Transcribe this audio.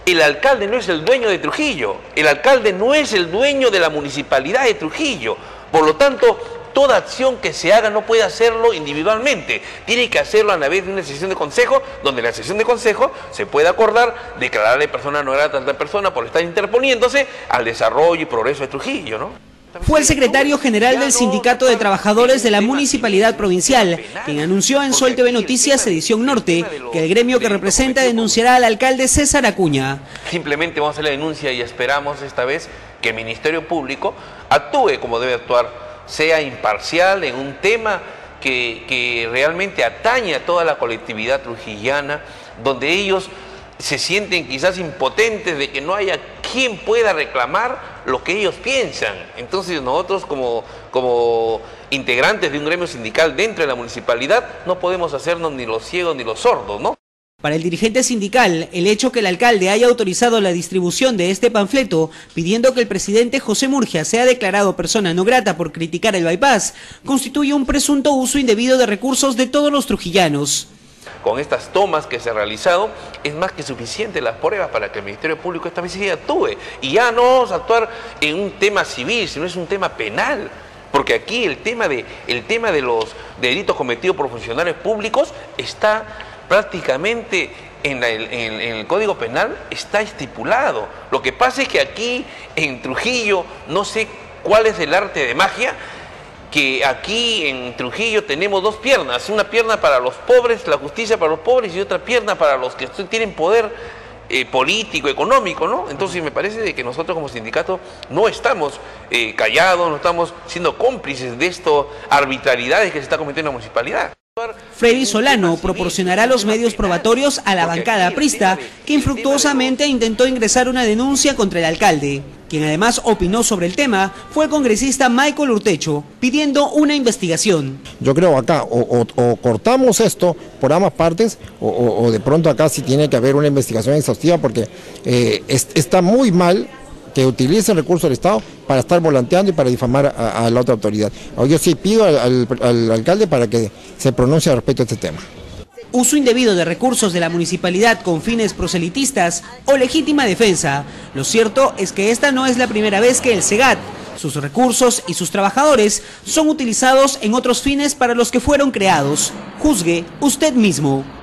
El alcalde no es el dueño de Trujillo, el alcalde no es el dueño de la municipalidad de Trujillo. Por lo tanto, toda acción que se haga no puede hacerlo individualmente, tiene que hacerlo a través de una sesión de consejo, donde en la sesión de consejo se puede acordar declararle persona no grata a tal persona por estar interponiéndose al desarrollo y progreso de Trujillo, ¿no? Fue el secretario general del Sindicato de Trabajadores de la Municipalidad Provincial, quien anunció en Sol TV Noticias Edición Norte que el gremio que representa denunciará al alcalde César Acuña. Simplemente vamos a hacer la denuncia y esperamos esta vez que el Ministerio Público actúe como debe actuar, sea imparcial en un tema que realmente atañe a toda la colectividad trujillana, donde ellos se sienten quizás impotentes de que no haya quien pueda reclamar lo que ellos piensan. Entonces nosotros como integrantes de un gremio sindical dentro de la municipalidad no podemos hacernos ni los ciegos ni los sordos, ¿no? Para el dirigente sindical, el hecho que el alcalde haya autorizado la distribución de este panfleto pidiendo que el presidente José Murgia sea declarado persona no grata por criticar el bypass, constituye un presunto uso indebido de recursos de todos los trujillanos. Con estas tomas que se han realizado, es más que suficiente las pruebas para que el Ministerio Público esta vez sí actúe. Y ya no vamos a actuar en un tema civil, sino es un tema penal. Porque aquí el tema de los delitos cometidos por funcionarios públicos está prácticamente en el Código Penal, está estipulado. Lo que pasa es que aquí en Trujillo, no sé cuál es el arte de magia, que aquí en Trujillo tenemos dos piernas, una pierna para los pobres, la justicia para los pobres, y otra pierna para los que tienen poder político, económico, ¿no? Entonces me parece de que nosotros como sindicato no estamos callados, no estamos siendo cómplices de estas arbitrariedades que se está cometiendo en la municipalidad. Freddy Solano proporcionará los medios probatorios a la bancada aprista, que infructuosamente intentó ingresar una denuncia contra el alcalde. Quien además opinó sobre el tema fue el congresista Michael Urtecho, pidiendo una investigación. Yo creo acá o cortamos esto por ambas partes o de pronto acá sí tiene que haber una investigación exhaustiva, porque está muy mal que utilicen recursos del Estado para estar volanteando y para difamar a la otra autoridad. Yo sí pido al alcalde para que se pronuncie respecto a este tema. Uso indebido de recursos de la municipalidad con fines proselitistas o legítima defensa. Lo cierto es que esta no es la primera vez que el SEGAT, sus recursos y sus trabajadores son utilizados en otros fines para los que fueron creados. Juzgue usted mismo.